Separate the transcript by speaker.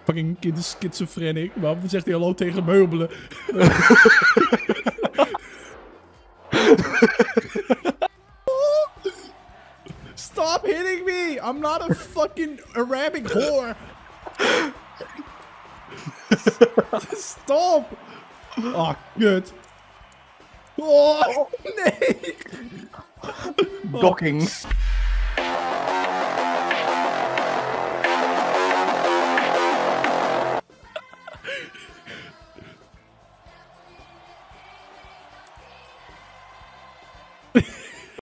Speaker 1: Fucking kind is schizofrenic. Waarom zegt hij hallo tegen meubelen? Stop hitting me! I'm not a fucking Arabic whore! Stop! Oh, kut. Oh, nee!
Speaker 2: Docking.